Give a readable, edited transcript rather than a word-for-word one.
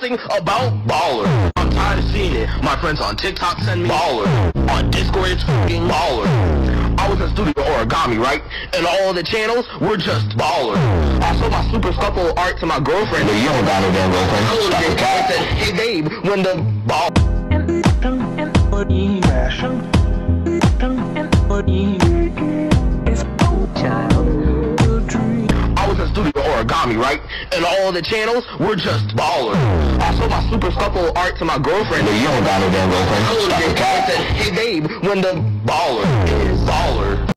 nothing about baller. I'm tired of seeing it. My friends on TikTok send me baller. On Discord it's fucking baller. I was in studio origami, right? And all the channels were just baller. I showed my super scuffle art to my girlfriend. You don't got no damn girlfriend. I said, hey babe, when the ball. I was in studio origami, right? And all the channels were just baller. I showed my super scuffle art to my girlfriend. You don't got no damn girlfriend. I said, hey babe, when the baller is baller.